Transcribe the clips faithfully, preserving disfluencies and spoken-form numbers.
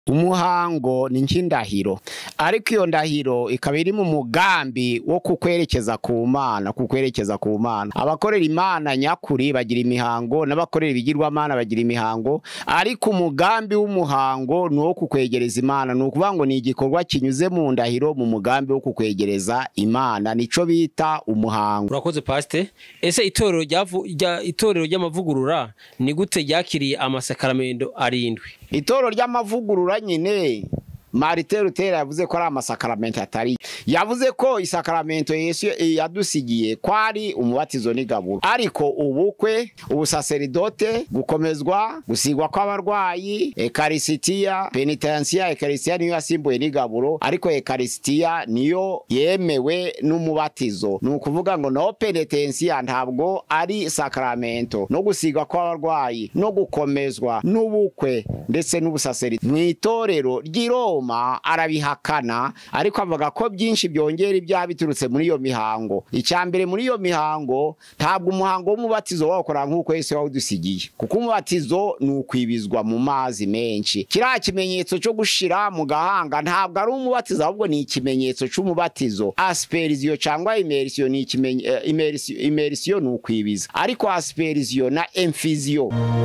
Umuhango ni nk'indahiro, ariko iyo ndahiro ikaba iri mu mugambi wo kukwerekeza ku Mana, kukwerekeza ku Mana. Abakorera Imana nyakuri bagira imihango, n'abakorera ibigirwamana bagira imihango, ariko umugambi w'umuhango ni uwo kukwegereza Imana. Ni ukuvuga ngo ni igikorwa kinyuze mu ndahiro mu mugambi wo kukwegereza Imana, nico bita umuhango. Urakoze Pastor. Ese itorero rya itorero ry'amavugurura ni gute ryakiriye amasakaramentu arindwi? Itorero ry'amavugurura nyine Martin Luther yavuze ko ari amasakaramentu atari, yavuze ko isakaramento Yesu yadusigiye kwari umubatizo n'igaburo, ariko ubukwe, ubusaseridote, gukomezwa, gusigwa kw'abarwayi, ekarisitiya, penitensiya, ekarisitiya niyo yasimbuye n'igaburo, ariko ekarisitiya niyo yemewe n'umubatizo. Ni ukuvuga ngo no penitensiya ntabwo ari sakaramento, no gusigwa kw'abarwayi, no gukomezwa, n'ubukwe ndetse n'ubusaseridote. Mu itorero ry'Iroma arabihakana, ariko avuga ko byinshi byongera ibyaha biturutse muri iyo mihango. Icyambere muri iyo mihango, ntabwo umuhango w'umubatizo wakora nk'uko Yesu yawudusigiye, kuko umubatizo ni ukwibizwa mu mazi menshi. Kiriya kimenyetso cyo gushira mu gahanga ntabwo ari umubatizo, ahubwo ni ikimenyetso cy'umubatizo. Aspersion cyangwa immersion ni ikimenyetso, immersion immersion ni ukwibiza, ariko aspersion na infusion.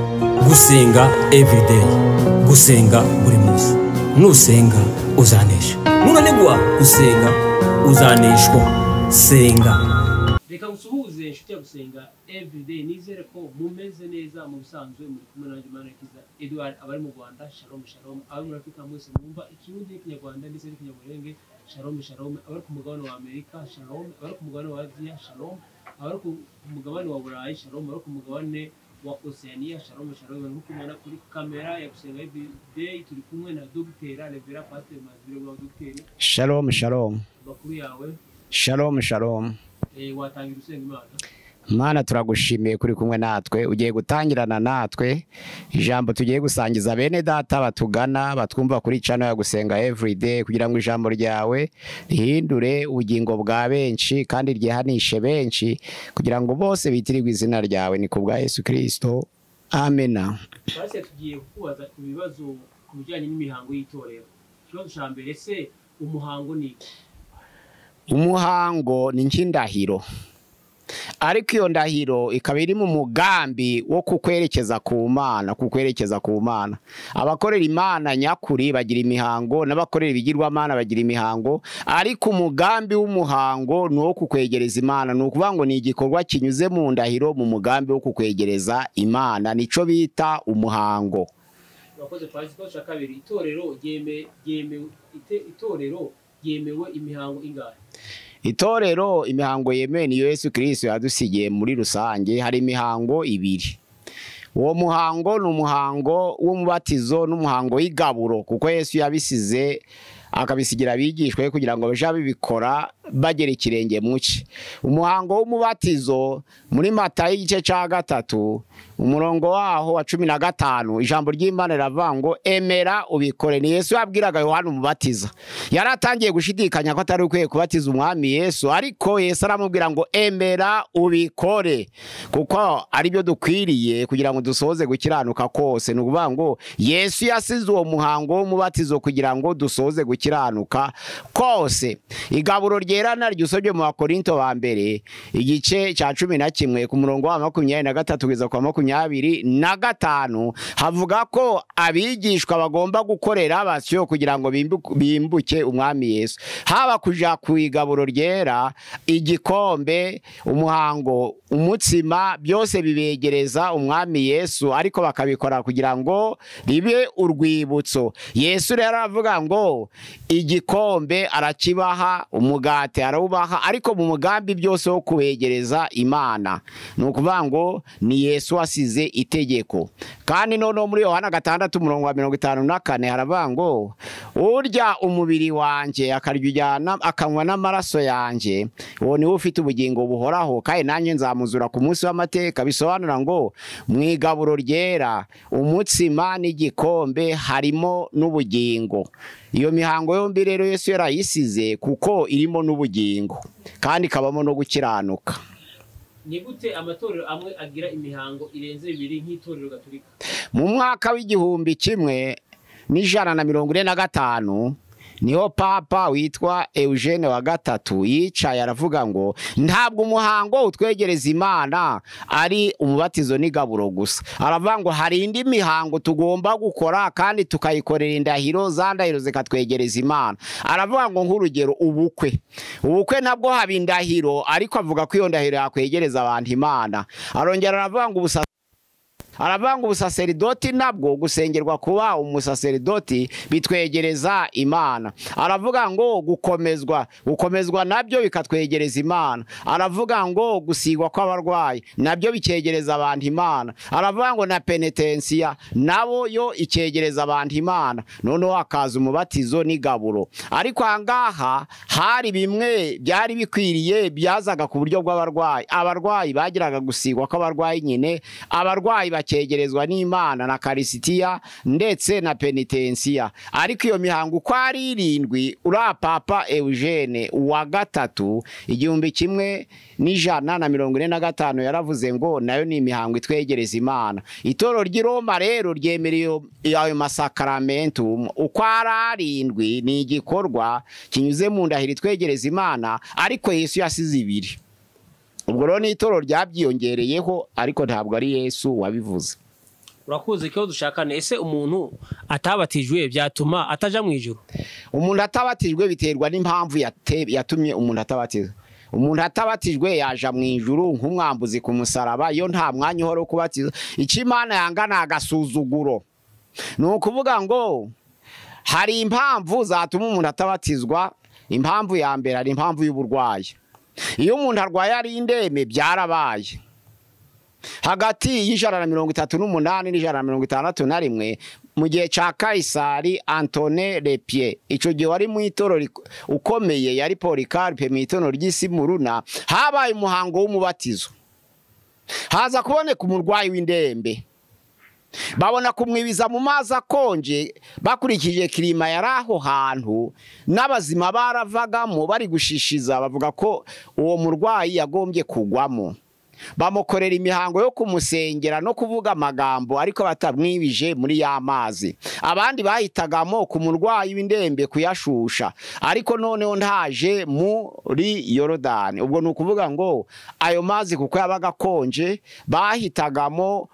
Gusenga everyday, gusenga buri munsi. Nusenga uzanesha, nunanigwa gusenga uzaneshwa. Senga. Reka usuhuze inshuti ya Gusenga everyday, nizere ko mumeze neza mu bisanzwe. Muri kumwe na Imanakiza Edouard, abari mu Rwanda shalom shalom, abari muri Afrika mwese mwumva ikirundi n'ikinyarwanda ndetse n'ikinyamurenge shalom shalom, abari ku mugabane wa Amerika shalom, abari ku mugabane wa Asia shalom, abari ku mugabane wa Burayi shalom, abari ku mugabane wa Oceania shalom shalom. Nkuko mubona kuri kamera ya Gusenga everyday turi kumwe na Dr. Revera Pastor Maziro wa Dr. Shalom shalom. Bakuru yawe shalom shalom. Eh, watangira usenga Imana. Mana turagushimiye kuri kumwe natwe, ugiye gutangirana natwe ijambo tugiye gusangiza bene data batugana batwumva kuri channel ya Gusenga everyday, kugira ngo ijambo ryawe rihindure ubugingo bwa benshi kandi ryehanishe benshi, kugira ngo bose bitirirwe izina ryawe, ni kubwa Yesu Kristo, amena. Basi tugiye kubaza ibibazo ku bijyanye n'imihango y'itorero. Ikibazo cya mbere, se umuhango ni iki? Umuhango ni nk'indahiro, ariko iyo ndahiro ikaba iri mu mugambi wo kukwerekeza ku Mana, kukwerekeza ku Mana. Abakorera Imana nyakuri bagira imihango, n'abakorera ibigirwamana bagira imihango, ariko umugambi w'umuhango ni uwo kukwegereza Imana. Ni ukuvuga ngo ni igikorwa kinyuze mu ndahiro mu mugambi wo kukwegereza Imana, nico bita umuhango. Urakoze Pastor. Ikibazo cya kabiri, itorero ryeme ryeme itorero yemewe imihango ingahe? Itorero imihango yemewe ni Yesu Kristo yadusigiye muri rusange. Hari imihango ibiri. Uwo muhango ni umuhango w'umubatizo n'umuhango w'igaburo, kuko Yesu yabisize akabisigira abigishwe kugira ngo baje bibikora bagera ikirenge muci. Umuhango w'umubatizo muri Matayo igice cya gatatu umurongo waho wa cumi na gatanu, ijambo ry'Imana riravuga ngo emera ubikore. Ni Yesu yabwiraga Yohana umubatiza, yaratangiye gushidikanya ko atari ukwiye kubatiza umwami Yesu, ariko Yesu aramubwira ngo emera ubikore, kuko ari byo dukwiriye kugira ngo dusoze gukiranuka kose. Ni ukuvuga ngo Yesu yasize uwo muhango w'umubatizo kugira ngo dusoze gukiranuka kose. Igaburo ryera naryo usomye mu Bakorinto ba mbere igice cya cumi na kimwe ku murongo wa makumyabiri na gatatu kugeza kwa makumyabiri na gatanu, havuga ko abigishwa bagomba gukorera basyo kugira ngo bimbuke umwami Yesu. Haba kuja ku igaburo ryera, igikombe, umuhango, umutsima, byose bibegereza umwami Yesu, ariko bakabikora kugira ngo ribe urwibutso. Yesu rero aravuga ngo igikombe arakibaha, umugati arawubaha, ariko mu mugambi byose wo kubegereza Imana. Ni ukuvuga ngo ni Yesu wasize itegeko. Kandi noneho muri Yohana gatandatu umurongo wa mirongo itanu na kane haravuga ngo urya umubiri wanje akaryujyana akanywa n'amaraso yanje, uwo niwe ufite ubugingo buhoraho, kandi nanjye nzamuzura ku munsi w'amateka. Bisobanura ngo mu igaburo ryera, umutsima n'igikombe harimo n'ubugingo. Iyo mihango yombi rero Yesu yarayisize kuko irimo n'ubugingo kandi kabamo no gukiranuka. Ni gute amatorero amwe agira imihango irenze ibiri nk'itorero Gatolika? Mu mwaka w'igihumbi kimwe n'ijana na mirongo ine na gatanu niho papa witwa Eugene wa gatatu yicaye aravuga ngo ntabwo umuhango utwegereza Imana ari umubatizo n'igaburo gusa. Aravuga ngo hari indi mihango tugomba gukora kandi tukayikorera indahiro, za ndahiro zikatwegereza Imana. Aravuga ngo nk'urugero ubukwe, ubukwe nabwo haba indahiro, ariko avuga ko iyo ndahiro yakwegereza abantu Imana. Arongera aravuga ngo ubusa Aravuga ngo ubusaseridoti nabwo gusengerwa kuba umusaseridoti bitwegereza Imana. Aravuga ngo gukomezwa, gukomezwa nabyo bikatwegereza Imana. Aravuga ngo gusigwa kw'abarwayi nabyo bikegereza abantu Imana. Aravuga ngo na penetensiya nabo yo ikegereza abantu Imana. Noneho hakaza umubatizo n'igaburo. Ariko ahangaha hari bimwe byari bikwiriye byazaga ku buryo bw'abarwayi. Abarwayi bagiraga gusigwa kw'abarwayi nyine, abarwayi kegerezwa n'Imana na karisitiya ndetse na penitensiya. Ariko iyo mihango uko ari irindwi ura papa Eugene wa gatatu igihumbi kimwe n'ijana na mirongo ine na gatanu yaravuze ngo nayo ni imihango itwegereza Imana. Itoro ry'i Roma rero ryemereye ayo masakaramentu uko ari arindwi, ni igikorwa kinyuze mu ndahiro itwegereza Imana, ariko Yesu yasize ibiri. Ubwo rero ni itoro ryabyiyongereyeho, ariko ntabwo ari Yesu wabivuze. Urakuze ko dushakane, ese umuntu atabatijwe byatuma ataja mu ijuru? Umuntu atabatijwe biterwa n'impamvu yatumye umuntu atabatizwa. Umuntu atabatijwe yaja mu ijuru nk'umwambuzi ku musaraba, iyo nta mwanya uhora wo kubatiza. Icyo Imana yanga ni agasuzuguro. Ni ukuvuga ngo hari impamvu zatuma umuntu atabatizwa. Impamvu ya mbere ari impamvu y'uburwayi. Iyo umuntu arwaye ari indeme byarabaye. Hagati y'ijana na mirongo itatu n'umunani n'ijana na mirongo itandatu na rimwe mu gihe ca Kaisari Antone Lepie, ico gihe wari mu itoro ukomeye yari Polikarpe mu itono ry'Isimuruna, habaye umuhango w'umubatizo. Haza kuboneka umurwayi w'indembe, babona kumwibiza mu mazi akonje bakurikije klima yari aho hantu, n'abazima baravagamo bari gushishiza bavuga ko uwo murwayi yagombye kugwamo. Bamukorera imihango yo kumusengera no kuvuga amagambo, ariko batamwibije muri ya mazi. Abandi bahitagamo ku murwayi w'indembe kuyashusha, ariko noneho ntaje muri Yorodani. Ubwo ni ukuvuga ngo ayo mazi kuko yabaga konje bahitagamo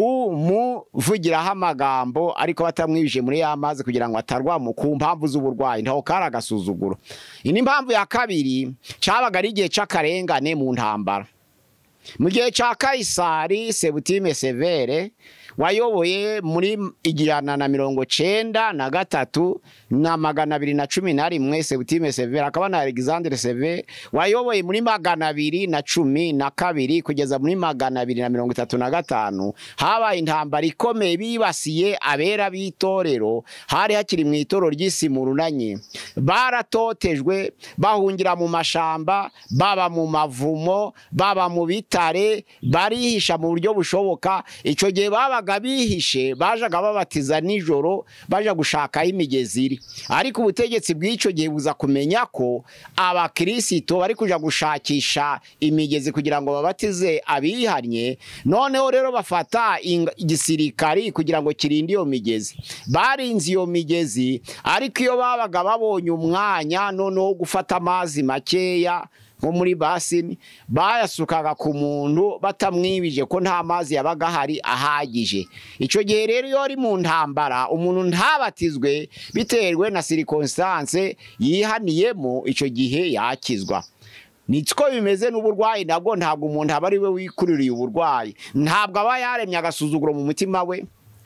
kumuvugiraho amagambo, ariko batamwibije muri ya mazi kugira ngo atarwamo ku mpamvu z'uburwayi. Ntaho kari agasuzuguro. Iyi ni impamvu ya kabiri, cabaga ari igihe c'akarengane mu ntambara. Mu gihe ca Kaisari Septime Severe wayoboye muri ijana na mirongo cenda na gatatu na magana abiri na cumi na rimwe, Septime Severe akaba na Alexandre Severe wayoboye muri magana abiri na cumi na kabiri kugeza muri magana abiri na mirongo itatu na gatanu. Habaye intambara ikomeye bibasiye abera b'itorero, hari hakiri mu itoro ry'Isimurunanye. Baratotejwe bahungira mu mashamba, baba mu mavumo, baba mu bitare, barihisha mu buryo bushoboka. Ico gihe baba bihishe bajaga babatiza nijoro baja gushaka imigezi iri. Ariko ubutegetsi bw'ico gihe buza kumenya ko abakristo bari kuja gushakisha imigezi kugira ngo babatize abihanye. Noneho rero bafata igisirikari kugira ngo kirinde iyo migezi. Barinze iyo migezi, ariko iyo babaga babonye umwanya noneho gufata amazi makeya nko muri basini, bayasukaga ku muntu batamwibije ko nta mazi yabaga hari ahagije. Ico gihe rero iyo ari mu ntambara umuntu ntabatizwe biterwe na circonstance yihaniyemo, ico gihe yakizwa. Nitsko bimeze n'uburwayi nabwo, ntabwo umuntu aba ari we wikururiye uburwayi. Ntabwo aba yaremye agasuzuguro mu mutima we,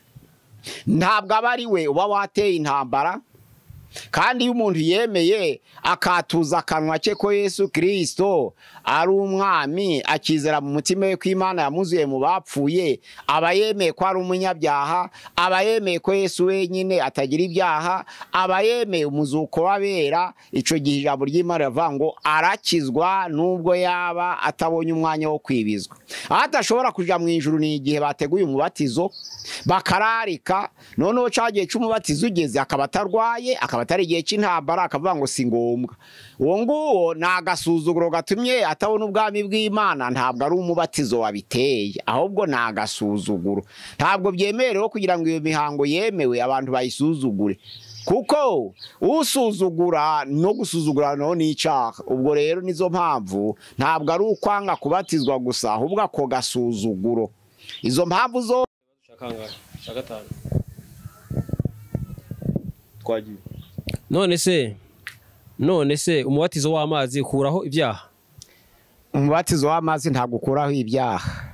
ntabwo aba ari we uba wateye intambara. Kandi iyo umuntu yemeye akatuza akanwa cye ko Yesu Kristo ari umwami, akizera mu mutima we ko Imana yamuzuye mu bapfuye, aba yemeye ko ari umunyabyaha, aba yemeye ko Yesu wenyine atagira ibyaha, aba yemeye umuzuko w'abera. Ico gihe ijambo ry'Imana rivuga ngo arakizwa nubwo yaba atabonye umwanya wo kwibizwa. Atashobora kuja mu ijuru ni igihe bateguye umubatizo bakararika, noneho cagiye c'umubatizo ugeze akaba atarwaye, akaba atari igihe cy'intambara akavuga ngo si ngombwa. Uwo nguwo ni agasuzuguro gatumye atabona ubwami bw'Imana, ntabwo ari umubatizo wabiteye, ahubwo ni agasuzuguro. Ntabwo byemerewe kugira ngo iyo mihango yemewe abantu bayisuzugure, kuko usuzugura no gusuzugura no ni icyaha. Ubwo rero nizo mpamvu ntabwo ari ukwanga kubatizwa gusa, ahubwo ako gasuzuguro. Izo mpamvu zo gatanu twagiye. None se none se umubatizo w'amazi ukuraho ibyaha? Umubatizo w'amazi ntabwo ukuraho ibyaha.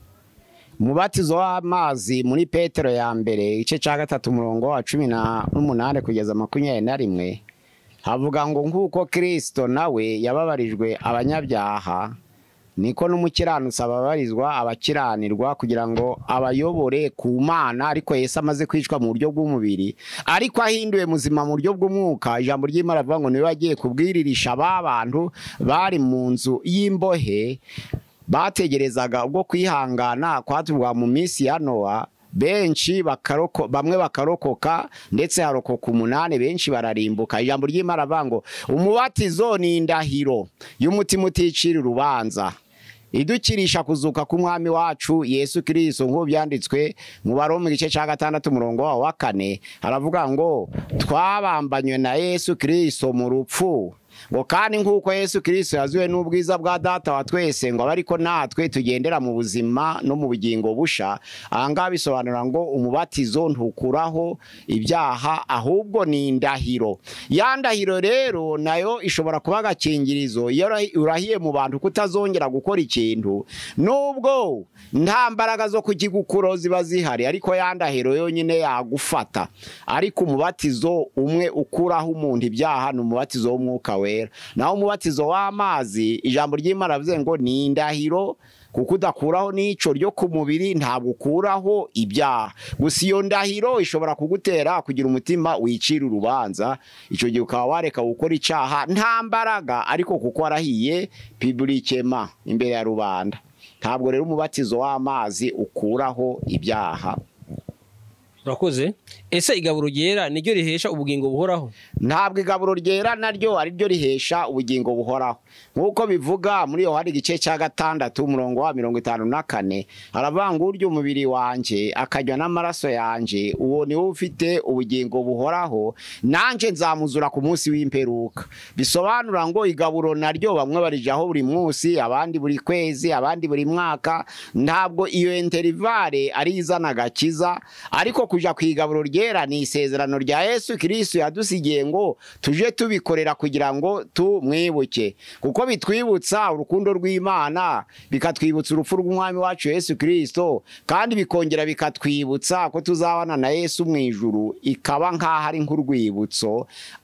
Umubatizo w'amazi muri Petero ya mbere igice cya gatatu umurongo wa cumi n'umunani kugeza makumyabiri na rimwe havuga ngo nk'uko Kristo nawe yababarijwe abanyabyaha, niko n'umukiranutsi ababarizwa abakiranirwa, kugira ngo abayobore ku Mana. Ariko Yesu amaze kwicwa mu buryo bw'umubiri, ariko ahinduwe muzima mu buryo bw'umwuka, ijambo ry'Imana rivuga ngo niwe wagiye kubwiririsha ba bantu bari mu nzu y'imbohe bategerezaga ubwo kwihangana kwatubwa mu minsi ya Nowa. Benshi bakaroko bamwe bakarokoka, ndetse harokoka umunani, benshi bararimbuka. Ijambo ry'Imana rivuga ngo umubatizo ni indahiro y'umutima uticira urubanza, idukirisha kuzuka k'umwami wacu Yesu Kristo, nk'uko byanditswe mu Baroma igice cya gatandatu umurongo wa kane. Haravuga ngo twabambanywe na Yesu Kristo mu rupfu, ngo kandi nk'uko Yesu Kristo yazuwe n'ubwiza bwa Data wa twese, ngo abariko natwe tugendera mu buzima no mu bugingo busha. Ahangaha bisobanura ngo umubatizo ntukuraho ibyaha, ahubwo ni indahiro. Ya ndahiro rero nayo ishobora kuba agakingirizo iyo urahiye mu bantu kutazongera gukora ikintu, nubwo nta mbaraga zo kugikukuro ziba zihari, ariko ya ndahiro yonyine yagufata. Ariko umubatizo umwe ukuraho umuntu ibyaha ni umubatizo w'umwuka wera. Naho umubatizo w'amazi, ijambo ry'Imana rivuze ngo ni indahiro, kuko udakuraho n'ico ryo ku mubiri ntabwo ukuraho ibyaha. Gusa iyo ndahiro ishobora kugutera kugira umutima wicira urubanza, ico gihe ukaba wareka gukora icaha nta mbaraga, ariko kuko warahiye publiquement imbere ya rubanda. Ntabwo rero umubatizo w'amazi ukuraho ibyaha. Urakoze. Ese igaburo ryera niryo rihesha ubugingo buhoraho? Ntabwo igaburo ryera naryo ari ryo rihesha ubugingo buhoraho, nk'uko bivuga muri Yohana igice cya gatandatu umurongo wa mirongo itanu na kane. Haravuga ngo urya umubiri wanje akajya n'amaraso yanje, uwo niwe ufite ubugingo buhoraho, nanje nzamuzura ku munsi w'imperuka. Bisobanura ngo igaburo naryo bamwe barijaho buri munsi, abandi buri kwezi, abandi buri mwaka. Ntabwo iyo interivale ari izana gakiza, ariko kuja kwigaburo ryera ni isezerano rya Yesu Kristo yadusigiye ngo tuje tubikorera kugira ngo tumwibuke, kuko bitwibutsa urukundo rw'Imana, bikatwibutsa urupfu rw'umwami wacu Yesu Kristo, kandi bikongera bikatwibutsa ko tuzabana na Yesu mu ijuru, ikaba nkaho ari nk'urwibutso.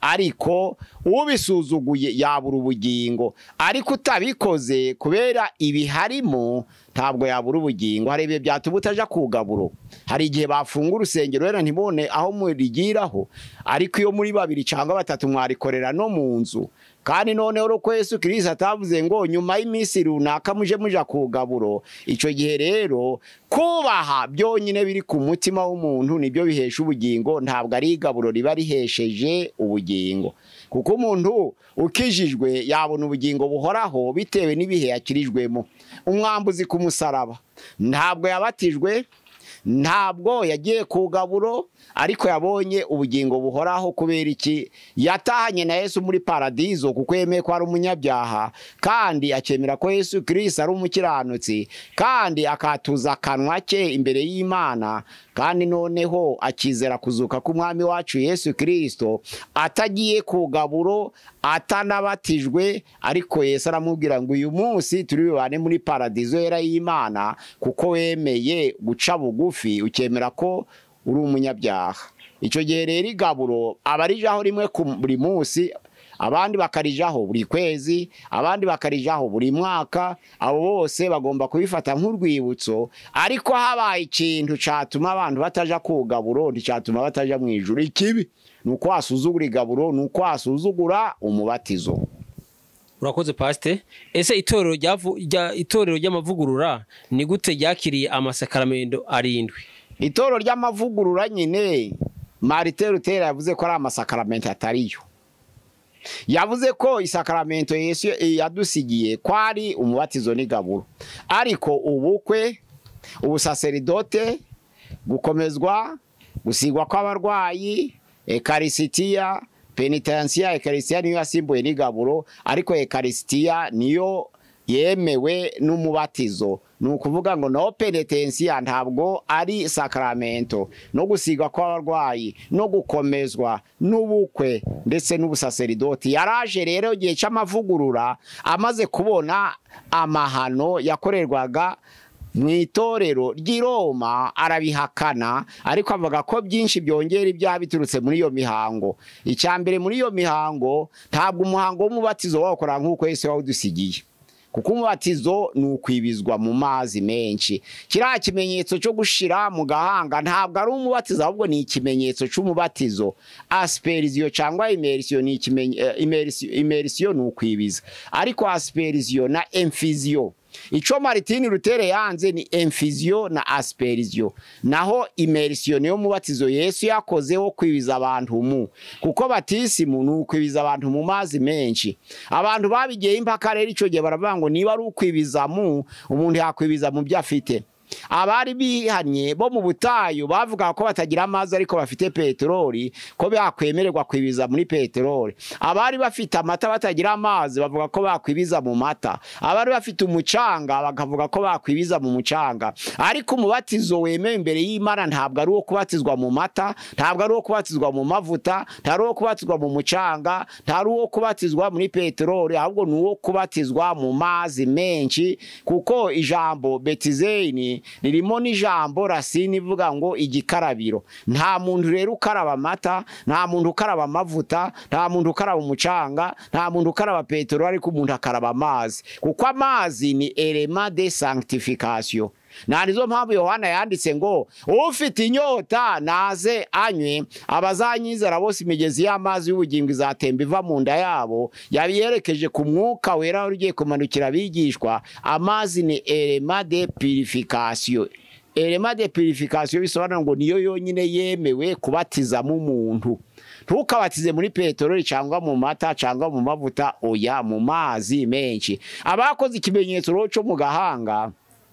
Ariko ubisuzuguye yabura ubugingo, ariko utabikoze kubera ibiharimo ntabwo yabura ubugingo. Hari ibihe byatuma utaja kugaburo, hari igihe bafunga urusengero rero ntibone aho murigiraho, ariko iyo muri babiri cyangwa batatu mwarikorera no mu nzu. Kandi noneho uko Yesu Kristo atavuze ngo nyuma y'iminsi runaka muje muja kugaburo, ico gihe rero kubaha byonyine biri ku mutima w'umuntu nibyo bihesha ubugingo, ntabwo ari igaburo riba rihesheje ubugingo. Kuko umuntu ukijijwe yabona ubugingo buhoraho bitewe n'ibihe yakirijwemo. Umwambuzi ku musaraba ntabwo yabatijwe, ntabwo yagiye kugaburo, ariko yabonye ubugingo buhoraho. Kubera iki? Yatahanye na Yesu muri paradizo, kuko yemeye ko ari umunyabyaha, kandi akemera ko Yesu Kristo ari umukiranutsi, kandi akatuza akanwa ke imbere y'Imana. Kandi noneho akizera kuzuka k'umwami wacu Yesu Kristo, atagiye kugaburo, atanabatijwe. Ariko Yesu aramubwira ngo uyu munsi turi bibane muri paradizo yera y'Imana, kuko wemeye guca bugufi, ukemera ko uri umunyabyaha. Ico gihe rero igaburo abarijaho rimwe ku buri munsi, abandi bakarijaho buri kwezi, abandi bakarijaho buri mwaka. Abo bose bagomba kubifata nk'urwibutso, ariko habaye ikintu catuma abantu bataja kugaburo, nticatuma bataja mu ijuru. Ikibi nuko asuzugura igaburo, nuko asuzugura umubatizo. Urakoze Pastor. Ese itorero rya itorero ry'amavugurura ni gute ryakiriye amasakaramentu arindwi? Itoro ry'amavugurura nyine Martin Luther yavuze ko ari amasakaramentu atariyo. Yavuze ko isakaramento Yesu yadusigiye kwari umubatizo n'igaburo, ariko ubukwe, ubusaseridote, gukomezwa, gusigwa kw'abarwayi, ekarisitiya, penitensiya, ekarisitiya niyo yasimbuye n'igaburo, ariko ekarisitiya niyo yemewe n'umubatizo. Ni ukuvuga ngo no penitensiya ntabwo ari sakaramento, no gusigwa kw'abarwayi, no gukomezwa, n'ubukwe ndetse n'ubusaseridoti. Yaraje rero igihe cy'amavugurura amaze kubona amahano yakorerwaga mu itorero ry'i Roma, arabihakana, ariko avuga ko byinshi byongera ibyaha biturutse muri iyo mihango. Icyambere muri iyo mihango, ntabwo umuhango w'umubatizo wakora nk'uko Yesu yawudusigiye, kuko umubatizo ni ukwibizwa mu mazi menshi. Kiriya kimenyetso cyo gushira mu gahanga ntabwo ari umubatizo, ahubwo ni ikimenyetso cy'umubatizo. Aspersion cyangwa immersion ni ikimenyetso, immersion ni ukwibiza, ariko aspersion na infusion, ico Martin Luther yanze ni infusion na aspersion, naho immersion niyo mubatizo Yesu yakozeho kwibiza abantu mu, kuko batisimu ni ukwibiza abantu mu mazi menshi. Abantu babigiye impaka rero ico gihe baravuga ngo niba ari ukwibiza mu, umuntu yakwibiza mu byo afite. Abari bihanye bo mu butayu bavuga ko batagira amazi ariko bafite peteroli, ko bakwemererwa kwibiza muri peteroli. Abari bafite amata batagira amazi bavuga ko bakwibiza mu mata. Abari bafite umucanga bakavuga ko bakwibiza mu mucanga. Ariko umubatizo wemewe imbere y'Imana ntabwo ari uwo kubatizwa mu mata, ntabwo ari uwo kubatizwa mu mavuta, ntabwo ari uwo kubatizwa mu mucanga, ntabwo ari uwo kubatizwa muri peteroli, ahubwo ni uwo kubatizwa mu mazi menshi, kuko ijambo betizeni ririmo n'ijambo rasini ivuga ngo igikarabiro. Nta muntu rero ukaraba amata, nta muntu ukaraba amavuta, nta muntu ukaraba umucanga, nta muntu ukaraba peteroli, ariko umuntu akaraba amazi, kuko amazi ni element de sanctification. Na nizo mpamvu Yohana yanditse ngo ufite inyota naze anywe, abazanyizera bose imigezi y'amazi y'ubugingo izatemba iva mu nda yabo. Yabiyerekeje ku mwuka wera ugiye kumanukira abigishwa. Amazi ni element de purification. Element de purification bisobanura ngo niyo yonyine yemewe kubatiza mu muntu. Ntukabatize muri peteroli cyangwa mu mata cyangwa mu mavuta, oya, mu mazi menshi. Abakoze ikimenyetso cyo mu gahanga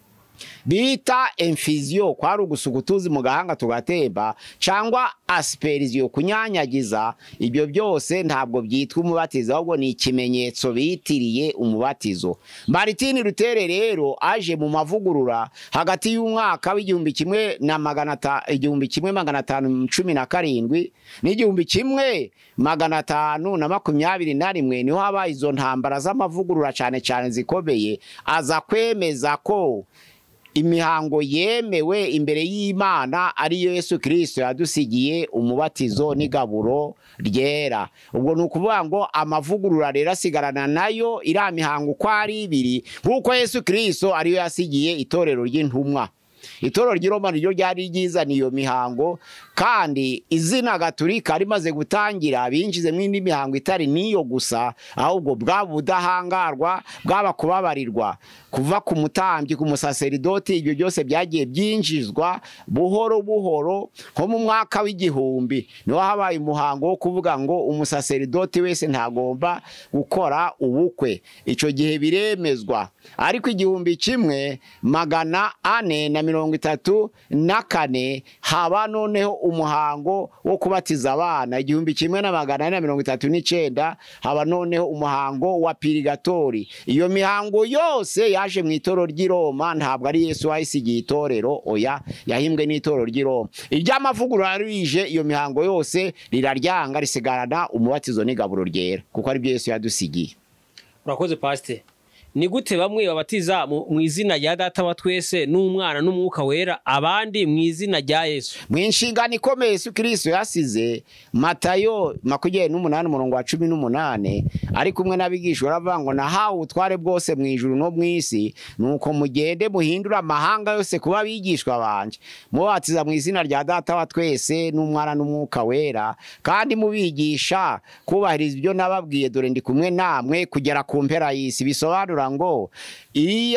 bita infusion, kwari ugusugutuzi mu gahanga tugatemba, cyangwa aspersion, kunyanyagiza. Ibyo byose ntabwo byitwa umubatizo, ahubwo ni ikimenyetso bitiriye umubatizo. Martin Luther rero aje mu mavugurura hagati y'umwaka w'igihumbi kimwe na magana igihumbi kimwe magana atanu cumi na karindwi n'igihumbi kimwe magana atanu na makumyabiri na rimwe, niho habaye izo ntambara z'amavugurura cyane cyane zikomeye. Aza kwemeza ko imihango yemewe imbere y'Imana ariyo Yesu Kristo yadusigiye umubatizo n'igaburo ryera. Ubwo nukuvuga ngo amavugurura rero asigarana nayo iriya mihango uko ari ibiri, nk'uko Yesu Kristo ariyo yasigiye itorero ry'intumwa. Itorero ry'i Roma niryo ryari ryizaniye iyo mihango, kandi izina Gatolika rimaze gutangira binjize mu indi mihango itari niyo gusa, ahubwo bwa budahangarwa, bwaba kubabarirwa kuva ku mutambyi, ku musaseridoti. Ibyo byose byagiye byinjizwa buhoro buhoro. Nko mu mwaka w'igihumbi niho habaye umuhango wo kuvuga ngo umusaseridoti wese ntagomba gukora ubukwe. Icyo gihe biremezwa. Ariko igihumbi kimwe magana ane na mirongo itatu na kane haba noneho umuhango wo kubatiza abana. Igihumbi kimwe na magana ane na mirongo itatu n'icyenda haba noneho umuhango wa purigatori. Iyo mihango yose yaje mu itorero ry'i Roma, ntabwo ari Yesu wayisigiye itorero, oya, yahimbwe n'itorero ry'i Roma. Iry'amavugurura rije iyo mihango yose riraryanga, risigarana umubatizo n'igaburo ryera, kuko ari byo Yesu yadusigiye. Urakoze Pastor. Ni gute bamwe babatiza mu izina rya Data wa twese n'Umwana n'Umwuka wera, abandi mu izina rya Yesu? Mu inshingano ikomeye Yesu Kristo yasize, Matayo makumyabiri n'umunani umurongo wa cumi n'umunani, ari kumwe n'abigishwa aravuga ngo nahawe ubutware bwose mu ijuru no mu isi, nuko mugende muhindura amahanga yose kuba abigishwa banje, mubatiza mu izina rya Data wa twese n'Umwana n'Umwuka wera, kandi mubigisha kubahiriza ibyo nababwiye, dore ndi kumwe namwe kugera ku mpera y'isi. Bisobanura ngo iya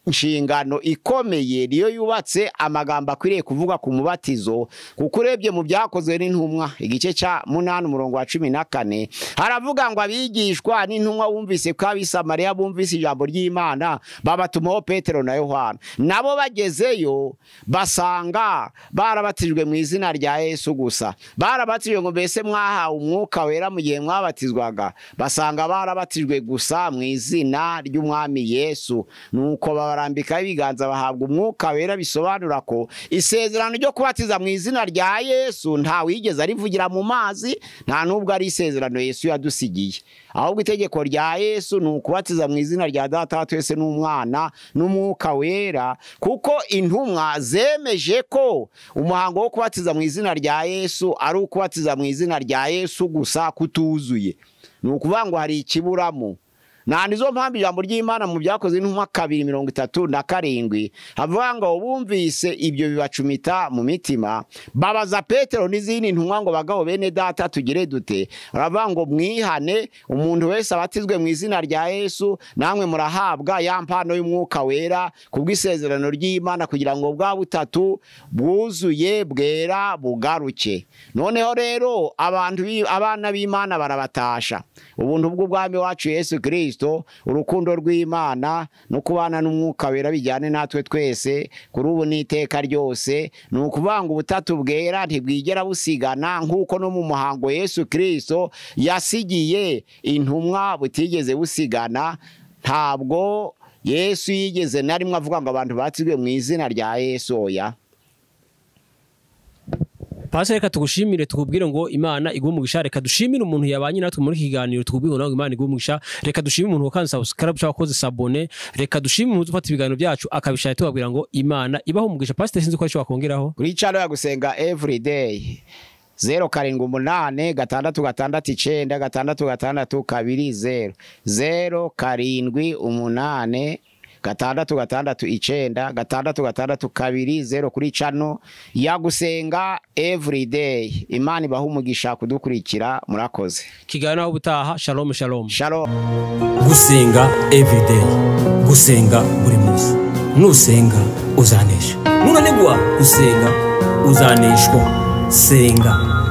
inshingano ikomeye niyo yubatse amagambo akwiriye kuvuga ku mubatizo, kuko urebye mu byakozwe n'intumwa igice cya munani umurongo wa cumi na kane haravuga ngo abigishwa n'intumwa wumvise ko abisamariya bumvise ijambo ry'Imana babatumaho Petero na Yohana, nabo bagezeyo basanga barabatijwe mu izina rya Yesu gusa. Barabatijwe ngo mbese mwahawe umwuka wera mu gihe mwabatizwaga? Basanga barabatijwe gusa mu izina ry'umwami Yesu, nuko barambika ibiganza bahabwa umwuka wera. Bisobanura ko isezerano ryo kubatiza mu izina rya Yesu nta wigeze arivugira mu mazi, nta nubwo ari isezerano Yesu yadusigiye, ahubwo itegeko rya Yesu ni ukubatiza mu izina rya Data wa twese n'Umwana n'Umwuka wera, kuko intumwa zemeje ko umuhango wo kubatiza mu izina rya Yesu ari ukubatiza mu izina rya Yesu gusa kutuzuye, ni ukuvuga ngo hari ikiburamo. Na nizo mpamvu ijambo ry'Imana mu byakozwe n'intumwa kabiri mirongo itatu na karindwi havuga ngo bumvise ibyo bibacumita mu mitima, babaza Petero n'izindi ntumwa ngo bagabo bene data tugire dute? Aravuga ngo mwihane, umuntu wese abatizwe mu izina rya Yesu, namwe murahabwa ya mpano y'umwuka wera kubw'isezerano ry'Imana, kugira ngo bwa butatu bwuzuye bwera bugaruke. Noneho rero abantu abana b'Imana barabatasha ubuntu bw'ubwami wacu Yesu Kristo, urukundo rw'Imana no kubana n'umwuka wera bijyane natwe twese kuri ubu n'iteka ryose. Ni ukuvuga ngo ubutatu bwera ntibwigera busigana, nk'uko no mu muhango Yesu Kristo yasigiye intumwa butigeze busigana. Ntabwo Yesu yigeze na rimwe avuga ngo abantu batizwe mu izina rya Yesu. Oya. Pastor, reka tugushimire tukubwire ngo Imana iguhe umugisha. Reka dushimire umuntu yabanye natwe muri kiganiro tukubwire ngo Imana iguhe umugisha. Reka dushimire umuntu wakanze subscribe cyangwa wakoze sabone. Reka dushimire umuntu ufata ibiganiro byacu akabishaka tubabwira ngo Imana ibaho umugisha. Pastor, sinzi ko ari cyo wakongeraho kuri channel ya gusenga everyday zero karindwi umunane gatandatu gatandatu icenda gatandatu gatandatu kabiri zero zero karindwi umunane gatandatu gatandatu icenda gatandatu gatandatu kabiri zero kuri channel ya gusenga everyday. Imana ibaho umugisha kudukurikira, murakoze. Kiganiro aho butaha. Shalom shalom. Shalom. Gusenga everyday, gusenga buri munsi. Nusenga uzanesha, nunanigwa gusenga uzaneshwa. Senga.